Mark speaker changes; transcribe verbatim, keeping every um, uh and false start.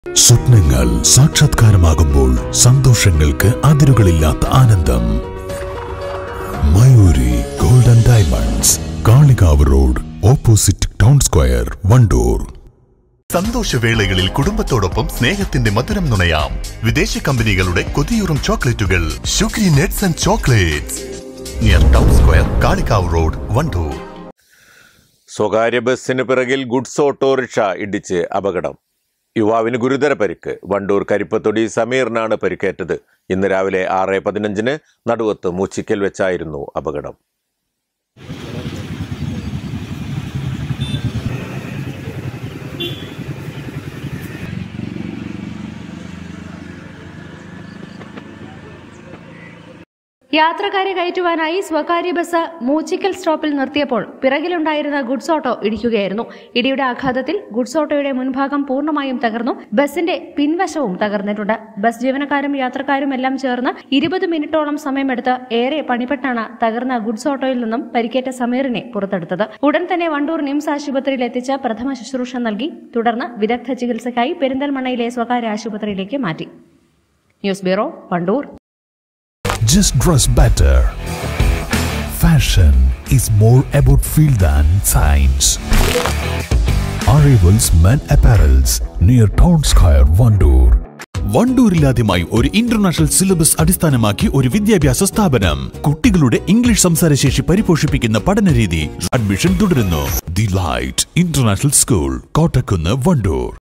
Speaker 1: സ്വപ്നങ്ങൾ സാക്ഷാത്കാരമാകുമ്പോൾ സന്തോഷങ്ങൾക്ക് അതിരുകളില്ലാത്ത ആനന്ദം. Mayuri golden diamonds, Kalikavu road, opposite town square, Vandoor.
Speaker 2: സന്തോഷവേളകളിൽ കുടുംബത്തോടൊപ്പം സ്നേഹത്തിന്റെ മധുരം നുണയാം. വിദേശ കമ്പനികളുടെ കൊതിയൂറും ചോക്ലേറ്റുകൾ sugary nuts and chocolates, near town square, Kalikavu road, Vandoor.
Speaker 3: സ്വകാര്യ ബസ്സിന് പിറകിൽ ഗുഡ്സ് ഓട്ടോറിക്ഷ ഇടിച്ച് അപകടം. യുവാവിന് ഗുരുതര പരിക്ക്. വണ്ടൂർ കരിപ്പത്തൊടി സമീറിനാണ് പരിക്കേറ്റത്. ഇന്ന് രാവിലെ ആറ് പതിനഞ്ചിന് നടുവത്ത് മൂച്ചിക്കൽ വെച്ചായിരുന്നു അപകടം.
Speaker 4: യാത്രക്കാരെ കയറ്റുവാനായി സ്വകാര്യ ബസ് മൂച്ചിക്കൽ സ്റ്റോപ്പിൽ നിർത്തിയപ്പോൾ പിറകിലുണ്ടായിരുന്ന ഗുഡ്സ് ഓട്ടോ ഇടിക്കുകയായിരുന്നു. ഇടിയുടെ ആഘാതത്തിൽ ഗുഡ്സ് ഓട്ടോയുടെ മുൻഭാഗം പൂർണ്ണമായും തകർന്നു. ബസിന്റെ പിൻവശവും തകർന്നിട്ടുണ്ട്. ബസ് ജീവനക്കാരും യാത്രക്കാരും എല്ലാം ചേർന്ന് ഇരുപത് മിനിറ്റോളം സമയമെടുത്ത് ഏറെ പണിപ്പെട്ടാണ് തകർന്ന ഗുഡ്സ് ഓട്ടോയിൽ നിന്നും പരിക്കേറ്റ സമീറിനെ പുറത്തെടുത്തത്. ഉടൻ തന്നെ വണ്ടൂർ നിംസ് ആശുപത്രിയിൽ എത്തിച്ച് പ്രഥമ ശുശ്രൂഷ നൽകി. തുടർന്ന് വിദഗ്ധ ചികിത്സയ്ക്കായി പെരിന്തൽമണ്ണയിലെ സ്വകാര്യ ആശുപത്രിയിലേക്ക് മാറ്റി. News bureau, Vandoor.
Speaker 1: Just dress better. Fashion is more about feel than science. Arrivals Men Apparels, near Town Square, Vandoor. വണ്ടൂരിലാദ്യമായി ഒരു ഇന്റർനാഷണൽ സിലബസ് അടിസ്ഥാനമാക്കി ഒരു വിദ്യാഭ്യാസ സ്ഥാപനം. കുട്ടികളുടെ ഇംഗ്ലീഷ് സംസാരശേഷി പരിപോഷിപ്പിക്കുന്ന പഠനരീതി. അഡ്മിഷൻ തുടരുന്നു. The light international school, Kottakkunnu, Wandoor.